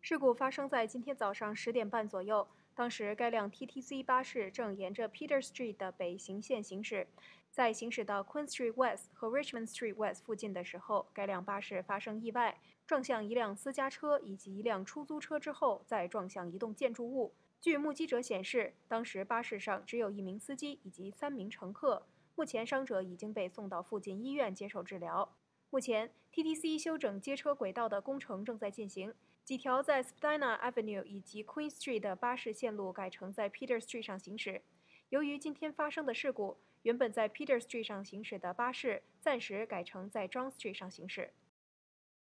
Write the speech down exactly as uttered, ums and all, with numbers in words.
事故发生在今天早上十点半左右，当时该辆 T T C 巴士正沿着 Peter Street 的北行线行驶，在行驶到 Queen Street West 和 Richmond Street West 附近的时候，该辆巴士发生意外，撞向一辆私家车以及一辆出租车之后，再撞向一栋建筑物。据目击者显示，当时巴士上只有一名司机以及三名乘客，目前伤者已经被送到附近医院接受治疗。目前 ，T T C 修整街车轨道的工程正在进行，几条在 Spadina Avenue 以及 Queen Street 的巴士线路改成在 Peter Street 上行驶。由于今天发生的事故，原本在 Peter Street 上行驶的巴士暂时改成在 John Street 上行驶。